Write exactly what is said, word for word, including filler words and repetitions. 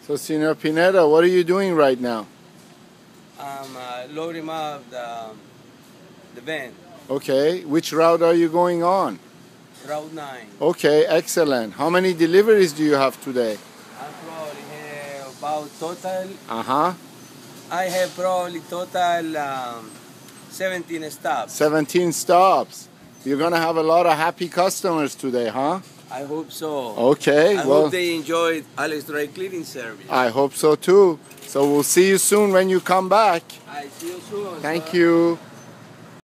So, Senor Pineda, what are you doing right now? I'm uh, loading up the, the van, Okay, which route are you going on? Route nine. Okay, excellent. How many deliveries do you have today? I probably have about total, Uh-huh. I have probably total um, seventeen stops. seventeen stops. You're going to have a lot of happy customers today, huh? I hope so. Okay, I well, hope they enjoyed Alex dry cleaning service. I hope so too. So we'll see you soon when you come back. I see you soon. Thank sir. you.